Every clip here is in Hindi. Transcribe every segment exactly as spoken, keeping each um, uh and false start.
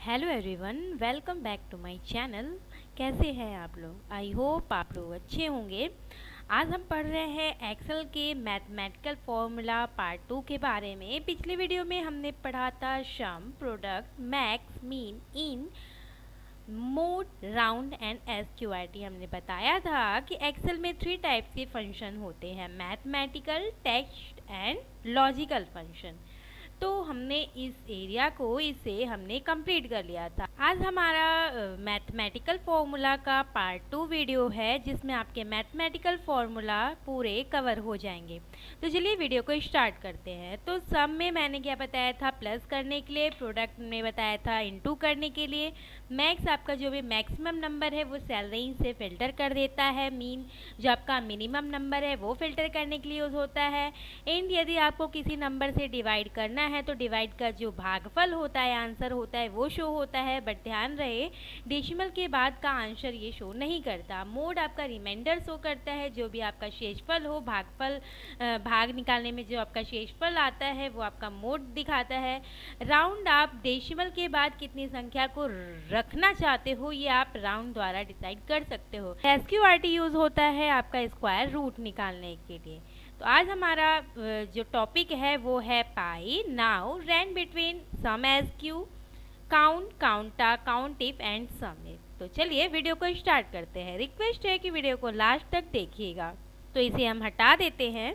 Hello everyone, welcome back to my channel. कैसे हैं आप लोग? आई होप आप लोग अच्छे होंगे। आज हम पढ़ रहे हैं एक्सेल के मैथमेटिकल फॉर्मूला पार्ट टू के बारे में। पिछले वीडियो में हमने पढ़ा था sum, product, max, min, int, mod, round and SQRT. हमने बताया था कि एक्सेल में थ्री टाइप्स के फंक्शन होते हैं, mathematical, text and logical function. तो हमने इस एरिया को इसे हमने कंप्लीट कर लिया था। आज हमारा मैथमेटिकल फॉर्मूला का पार्ट टू वीडियो है, जिसमें आपके मैथमेटिकल फॉर्मूला पूरे कवर हो जाएंगे। तो चलिए वीडियो को स्टार्ट करते हैं। तो सम में मैंने क्या बताया था, प्लस करने के लिए, प्रोडक्ट में बताया था इनटू करने के लिए, मैक्स आपका जो भी मैक्सिमम नंबर है वो सेल रेंज से फिल्टर कर देता है, मीन जो आपका मिनिमम नंबर है वो फिल्टर करने के लिए यूज़ होता है। एंड यदि आपको किसी नंबर से डिवाइड करना है तो डिवाइड का जो भागफल होता है, आंसर होता है, वो शो होता है। बट ध्यान रहे, डेसिमल के बाद का आंसर ये शो नहीं करता। मोड आपका रिमाइंडर शो करता है, जो भी आपका शेषफल हो, भागफल भाग निकालने में जो आपका शेषफल आता है वो आपका मोड दिखाता है। राउंड आप डेसिमल के बाद कितनी संख्या को रखना चाहते हो ये आप राउंड द्वारा डिसाइड कर सकते हो। एसक्यूआरटी यूज होता है आपका स्क्वायर रूट निकालने के लिए। तो आज हमारा जो टॉपिक है वो है pi. Now rand between sum S Q, count, counta, count if and sum if. तो चलिए वीडियो को स्टार्ट करते हैं। रिक्वेस्ट है कि वीडियो को लास्ट तक देखिएगा। तो इसे हम हटा देते हैं।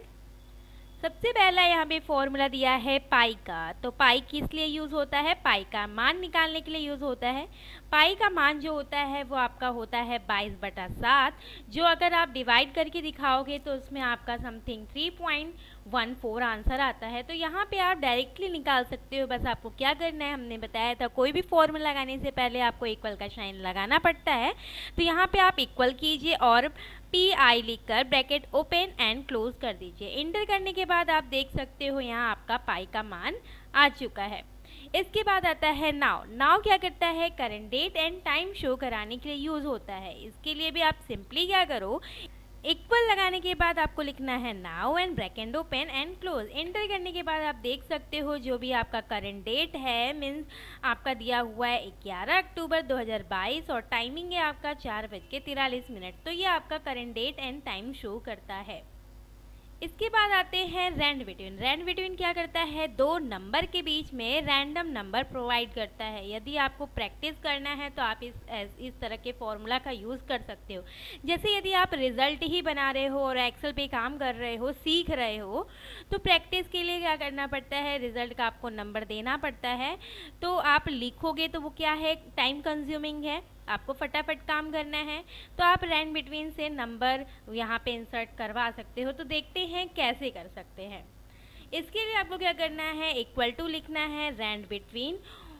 सबसे पहला यहाँ पे फॉर्मूला दिया है पाई का। तो पाई किस लिए यूज़ होता है? पाई का मान निकालने के लिए यूज़ होता है। पाई का मान जो होता है वो आपका होता है बाईस बटा सात, जो अगर आप डिवाइड करके दिखाओगे तो उसमें आपका something three point one four answer आता है। तो यहाँ पे आप डायरेक्टली निकाल सकते हो। बस आपको क्या करना है, हमने बताया था कोई भी फॉर्मूला लगाने से पहले आपको इक्वल का साइन लगाना पड़ता है। तो यहाँ पे आप इक्वल कीजिए और पी आई लिखकर ब्रैकेट ओपन एंड क्लोज कर दीजिए। इंटर करने के बाद आप देख सकते हो यहाँ आपका पाई का मान आ चुका है। इसके बाद आता है नाउ। नाउ क्या करता है, current date and time show कराने के लिए यूज होता है। इसके लिए भी आप सिंपली क्या करो, इक्वल लगाने के बाद आपको लिखना है now and bracket open and close. Enter करने के बाद आप देख सकते हो जो भी आपका करंट डेट है, मीन्स आपका दिया हुआ है ग्यारह अक्टूबर दो हज़ार बाईस और टाइमिंग है आपका चार बज के तिरालीस मिनट। तो ये आपका current date and time show करता है। इसके बाद आते हैं रैंड बिटवीन। रैंड बिटवीन क्या करता है, दो नंबर के बीच में रैंडम नंबर प्रोवाइड करता है। यदि आपको प्रैक्टिस करना है तो आप इस इस तरह के फॉर्मूला का यूज़ कर सकते हो। जैसे यदि आप रिजल्ट ही बना रहे हो और एक्सेल पे काम कर रहे हो, सीख रहे हो, तो प्रैक्टिस के लिए क्या करना पड़ता है, रिजल्ट का आपको नंबर देना पड़ता है। तो आप लिखोगे तो वो क्या है, टाइम कंज्यूमिंग है, आपको फटाफट काम करना है। तो आप रैंड बिटवीन से नंबर यहाँ पे इंसर्ट करवा सकते हो। तो देखते हैं कैसे कर सकते हैं। इसके लिए आपको क्या करना है, इक्वल टू लिखना है रैंड बिटवीन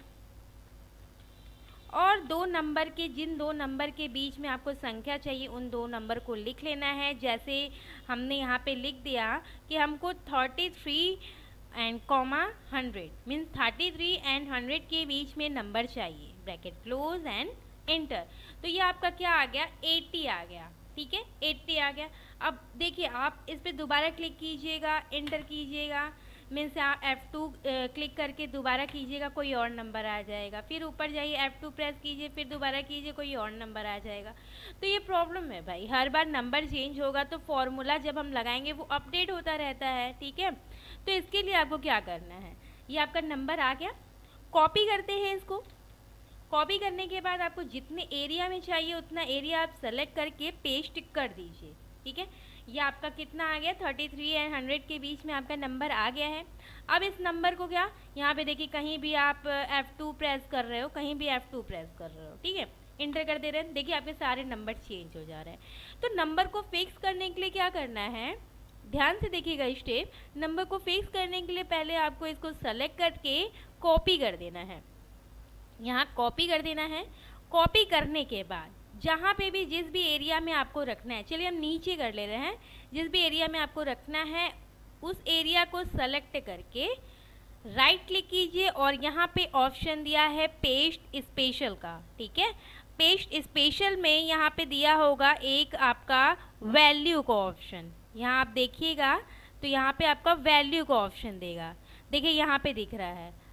और दो नंबर के, जिन दो नंबर के बीच में आपको संख्या चाहिए उन दो नंबर को लिख लेना है। जैसे हमने यहाँ पे लिख दिया कि हमको thirty three and comma hundred, means thirty three and hundred के बीच में नंबर चाहिए, ब्रैकेट क्लोज एंड एंटर। तो ये आपका क्या आ गया, अस्सी आ गया। ठीक है, अस्सी आ गया। अब देखिए आप इस पे दोबारा क्लिक कीजिएगा, एंटर कीजिएगा, मीन्स आप एफ टू क्लिक करके दोबारा कीजिएगा, कोई और नंबर आ जाएगा। फिर ऊपर जाइए, एफ टू प्रेस कीजिए, फिर दोबारा कीजिए, कोई और नंबर आ जाएगा। तो ये प्रॉब्लम है भाई, हर बार नंबर चेंज होगा तो फॉर्मूला जब हम लगाएंगे वो अपडेट होता रहता है। ठीक है, तो इसके लिए आपको क्या करना है, ये आपका नंबर आ गया, कॉपी करते हैं इसको। कॉपी करने के बाद आपको जितने एरिया में चाहिए उतना एरिया आप सेलेक्ट करके पेस्ट कर दीजिए। ठीक है, ये आपका कितना आ गया, थर्टी थ्री एंड हंड्रेड के बीच में आपका नंबर आ गया है। अब इस नंबर को क्या, यहाँ पे देखिए कहीं भी आप एफ टू प्रेस कर रहे हो, कहीं भी एफ टू प्रेस कर रहे हो, ठीक है, इंटर कर दे रहे हैं, देखिए आपके सारे नंबर चेंज हो जा रहे हैं। तो नंबर को फिक्स करने के लिए क्या करना है, ध्यान से देखिएगा स्टेप। नंबर को फिक्स करने के लिए पहले आपको इसको सेलेक्ट करके कॉपी कर देना है, यहाँ कॉपी कर देना है। कॉपी करने के बाद जहाँ पे भी, जिस भी एरिया में आपको रखना है, चलिए हम नीचे कर ले रहे हैं, जिस भी एरिया में आपको रखना है उस एरिया को सेलेक्ट करके राइट क्लिक कीजिए और यहाँ पे ऑप्शन दिया है पेस्ट स्पेशल का। ठीक है, पेस्ट स्पेशल में यहाँ पे दिया होगा एक आपका वैल्यू का ऑप्शन। यहाँ आप देखिएगा तो यहाँ पे आपका वैल्यू का ऑप्शन देगा। देखिए यहाँ पे दिख रहा है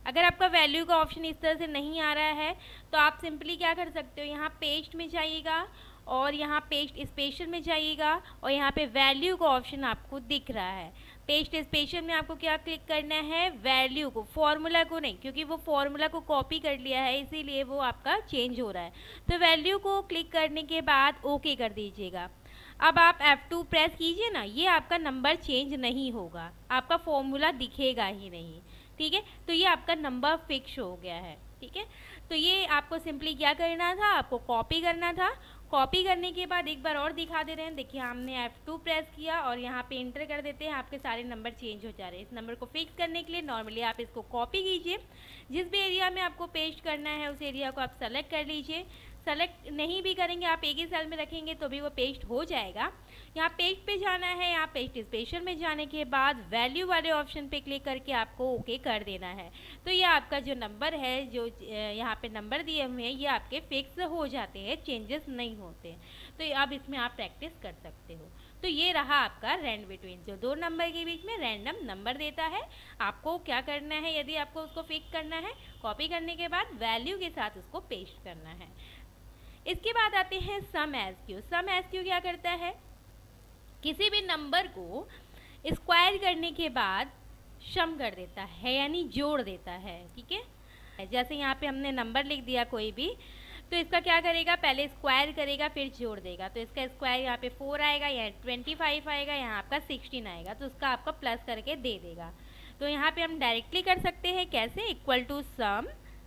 अगर आपका वैल्यू का ऑप्शन इस तरह से नहीं आ रहा है तो आप सिंपली क्या कर सकते हो, यहाँ पेस्ट में जाइएगा और यहाँ पेस्ट स्पेशल में जाइएगा और यहाँ पे वैल्यू का ऑप्शन आपको दिख रहा है। पेस्ट स्पेशल में आपको क्या क्लिक करना है, वैल्यू को, फॉर्मूला को नहीं, क्योंकि वो फॉर्मूला को कॉपी कर लिया है इसीलिए वो आपका चेंज हो रहा है। तो वैल्यू को क्लिक करने के बाद ओके कर दीजिएगा। अब आप एफ टू प्रेस कीजिए ना, ये आपका नंबर चेंज नहीं होगा, आपका फॉर्मूला दिखेगा ही नहीं, ठीक है। तो ये आपका नंबर फिक्स हो गया है, ठीक है। तो ये आपको सिंपली क्या करना था, आपको कॉपी करना था। कॉपी करने के बाद एक बार और दिखा दे रहे हैं, देखिए हमने एफ टू प्रेस किया और यहाँ पे इंटर कर देते हैं, आपके सारे नंबर चेंज हो जा रहे हैं। इस नंबर को फिक्स करने के लिए नॉर्मली आप इसको कॉपी कीजिए, जिस भी एरिया में आपको पेस्ट करना है उस एरिया को आप सेलेक्ट कर लीजिए। सेलेक्ट नहीं भी करेंगे, आप एक ही सेल में रखेंगे तो भी वो पेस्ट हो जाएगा। यहाँ पेस्ट पे जाना है, यहाँ पेस्ट स्पेशल में जाने के बाद वैल्यू वाले ऑप्शन पे क्लिक करके आपको ओके कर देना है। तो ये आपका जो नंबर है, जो यहाँ पे नंबर दिए हुए हैं, ये आपके फिक्स हो जाते हैं, चेंजेस नहीं होते। तो अब इसमें आप प्रैक्टिस कर सकते हो। तो ये रहा आपका रैंड बिटवीन, जो दो नंबर के बीच में रैंडम नंबर देता है। आपको क्या करना है, यदि आपको उसको फिक्स करना है, कॉपी करने के बाद वैल्यू के साथ उसको पेस्ट करना है। इसके बाद आते हैं sum S Q. Sum S Q क्या करता है, किसी भी नंबर को स्क्वायर करने के बाद सम कर देता है, यानी जोड़ देता है, ठीक है। जैसे यहाँ पे हमने नंबर लिख दिया कोई भी, तो इसका क्या करेगा, पहले स्क्वायर करेगा फिर जोड़ देगा। तो इसका स्क्वायर यहाँ पे फोर आएगा, यहाँ ट्वेंटी फाइव आएगा, यहाँ आपका सिक्सटीन आएगा, तो उसका आपका प्लस करके दे देगा। तो यहाँ पे हम डायरेक्टली कर सकते हैं, कैसे, equal to sum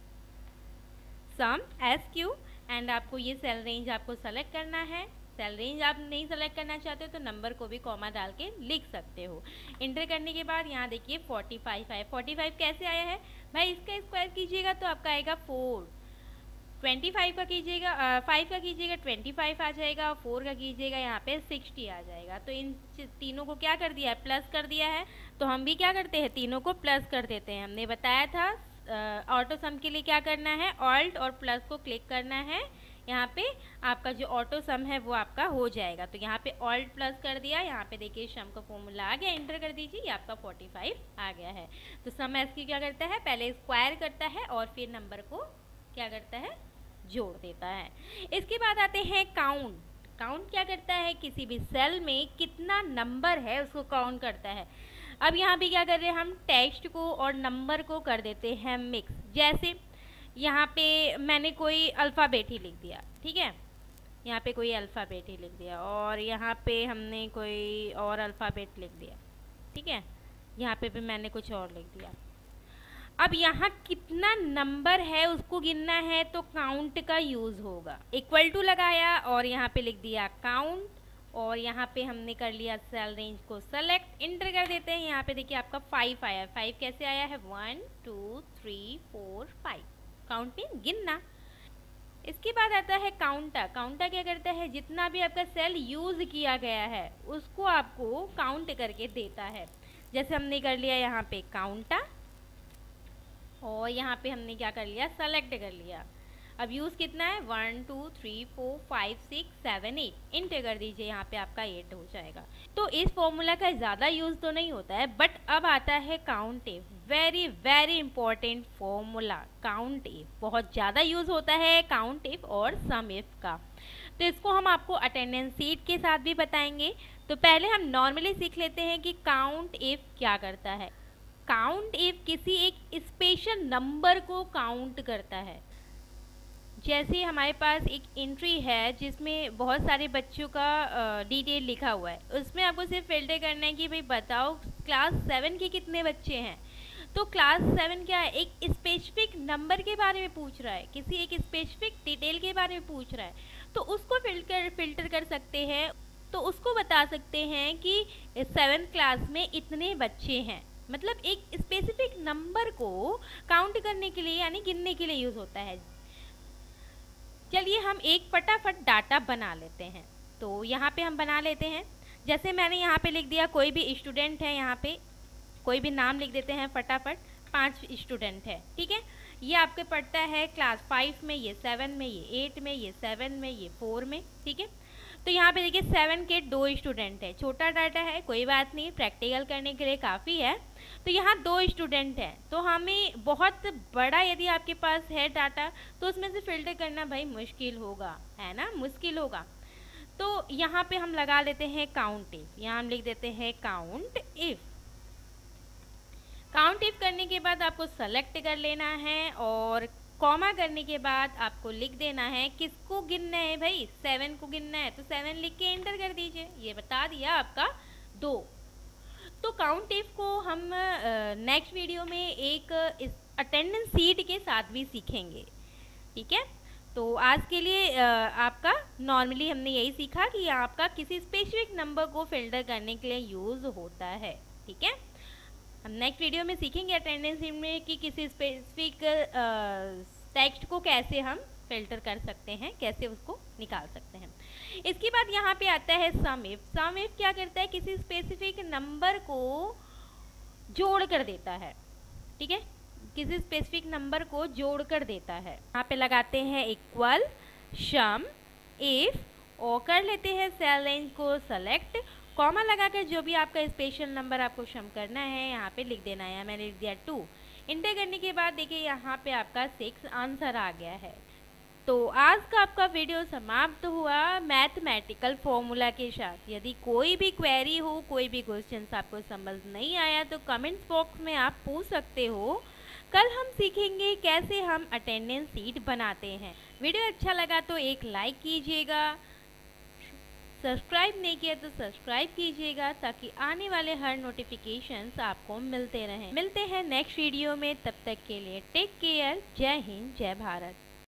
sum S Q and आपको ये सेल रेंज आपको सेलेक्ट करना है। सेल रेंज आप नहीं सेलेक्ट करना चाहते हो तो नंबर को भी कॉमा डाल के लिख सकते हो। इंटर करने के बाद यहाँ देखिए फोर्टी फाइव आया। फोर्टी फाइव कैसे आया है भाई, इसका स्क्वायर कीजिएगा तो आपका आएगा फोर, ट्वेंटी फाइव का कीजिएगा, फाइव का कीजिएगा ट्वेंटी फाइव आ जाएगा, और फोर का कीजिएगा यहाँ पे सिक्सटी आ जाएगा। तो इन तीनों को क्या कर दिया है, प्लस कर दिया है। तो हम भी क्या करते हैं, तीनों को प्लस कर देते हैं। हमने बताया था ऑटो सम के लिए क्या करना है, ऑल्ट और प्लस को क्लिक करना है, यहाँ पे आपका जो ऑटो सम है वो आपका हो जाएगा। तो यहाँ पे ऑल्ट प्लस कर दिया, यहाँ पे देखिए सम का फॉर्मूला आ गया, इंटर कर दीजिए, ये आपका फोर्टी फाइव आ गया है। तो सम एस क्यू क्या करता है, पहले स्क्वायर करता है और फिर नंबर को क्या करता है, जोड़ देता है। इसके बाद आते हैं काउंट। काउंट क्या करता है, किसी भी सेल में कितना नंबर है उसको काउंट करता है। अब यहाँ पे क्या कर रहे हैं, हम टेक्स्ट को और नंबर को कर देते हैं मिक्स। जैसे यहाँ पे मैंने कोई अल्फ़ाबेट ही लिख दिया, ठीक है, यहाँ पे कोई अल्फ़ाबेट ही लिख दिया और यहाँ पे हमने कोई और अल्फ़ाबेट लिख दिया, ठीक है, यहाँ पे भी मैंने कुछ और लिख दिया। अब यहाँ कितना नंबर है उसको गिनना है तो काउंट का यूज़ होगा। इक्वल टू लगाया और यहाँ पे लिख दिया काउंट और यहाँ पे हमने कर लिया सेल रेंज को सेलेक्ट, इंटर कर देते हैं। यहाँ पे देखिए आपका फाइव आया। फाइव कैसे आया है, one two three four five, count में गिनना। इसके बाद आता है काउंटर। काउंटर क्या करता है, जितना भी आपका सेल यूज़ किया गया है उसको आपको काउंट करके देता है। जैसे हमने कर लिया यहाँ पे काउंटर और यहाँ पे हमने क्या कर लिया, सेलेक्ट कर लिया। अब यूज़ कितना है, one two three four five six seven eight, enter कर दीजिए, यहाँ पे आपका एट हो जाएगा। तो इस फॉर्मूला का ज़्यादा यूज़ तो नहीं होता है, बट अब आता है count if. Very very important formula count if, बहुत ज़्यादा यूज़ होता है काउंट इफ और सम इफ का। तो इसको हम आपको अटेंडेंस शीट के साथ भी बताएंगे। तो पहले हम नॉर्मली सीख लेते हैं कि काउंट इफ क्या करता है। काउंट इफ किसी एक स्पेशल नंबर को काउंट करता है। जैसे हमारे पास एक एंट्री है जिसमें बहुत सारे बच्चों का डिटेल लिखा हुआ है, उसमें आपको सिर्फ फिल्टर करना है कि भाई बताओ क्लास सेवन के कितने बच्चे हैं। तो क्लास सेवन क्या है, एक स्पेसिफिक नंबर के बारे में पूछ रहा है, किसी एक स्पेसिफिक डिटेल के बारे में पूछ रहा है, तो उसको फिल्टर फिल्टर कर सकते हैं। तो उसको बता सकते हैं कि सेवन क्लास में इतने बच्चे हैं, मतलब एक स्पेसिफिक नंबर को काउंट करने के लिए यानी गिनने के लिए यूज़ होता है। चलिए हम एक फटाफट डाटा बना लेते हैं। तो यहाँ पे हम बना लेते हैं, जैसे मैंने यहाँ पे लिख दिया कोई भी स्टूडेंट है, यहाँ पे कोई भी नाम लिख देते हैं फटाफट। पांच स्टूडेंट है, ठीक है, ये आपके पढ़ता है क्लास फाइव में, ये सेवन में, ये एट में, ये सेवन में, ये फोर में, ठीक है। तो यहाँ पे देखिए सेवन के दो स्टूडेंट है, छोटा डाटा है, कोई बात नहीं, प्रैक्टिकल करने के लिए काफ़ी है। तो यहाँ दो स्टूडेंट हैं, तो हमें बहुत बड़ा यदि आपके पास है डाटा तो उसमें से फिल्टर करना भाई मुश्किल होगा, है ना, मुश्किल होगा। तो यहाँ पे हम लगा लेते हैं काउंट इफ, यहाँ हम लिख देते हैं काउंट इफ। काउंट इफ करने के बाद आपको सेलेक्ट कर लेना है और कॉमा करने के बाद आपको लिख देना है किसको गिनना है भाई, सेवन को गिनना है, तो सेवन लिख के एंटर कर दीजिए। ये बता दिया आपका दो। तो काउंट इफ को हम नेक्स्ट वीडियो में एक अटेंडेंस सीट के साथ भी सीखेंगे, ठीक है। तो आज के लिए आ, आपका नॉर्मली हमने यही सीखा कि आपका किसी स्पेसिफिक नंबर को फिल्टर करने के लिए यूज़ होता है, ठीक है। हम नेक्स्ट वीडियो में सीखेंगे अटेंडेंस में कि किसी स्पेसिफिक टेक्स्ट को कैसे हम फिल्टर कर सकते हैं, कैसे उसको निकाल सकते हैं। इसके बाद यहाँ पे आता है सम इफ। सम इफ क्या करता है, किसी स्पेसिफिक नंबर को जोड़ कर देता है, ठीक है, किसी स्पेसिफिक नंबर को जोड़ कर देता है। यहाँ पे लगाते हैं इक्वल सम इफ और कर लेते हैं सेल रेंज को सेलेक्ट, कॉमा लगाकर जो भी आपका स्पेशल नंबर आपको सम करना है यहाँ पे लिख देना है। मैंने लिख दिया टू। इंटर करने के बाद देखिए यहाँ पे आपका सिक्स आंसर आ गया है। तो आज का आपका वीडियो समाप्त हुआ मैथमेटिकल फॉर्मूला के साथ। यदि कोई भी क्वेरी हो, कोई भी क्वेश्चन आपको समझ नहीं आया तो कमेंट्स बॉक्स में आप पूछ सकते हो। कल हम सीखेंगे कैसे हम अटेंडेंस सीट बनाते हैं। वीडियो अच्छा लगा तो एक लाइक कीजिएगा, सब्सक्राइब नहीं किया तो सब्सक्राइब कीजिएगा ताकि आने वाले हर नोटिफिकेशंस आपको मिलते रहें। मिलते हैं नेक्स्ट वीडियो में, तब तक के लिए टेक केयर। जय हिंद, जय भारत।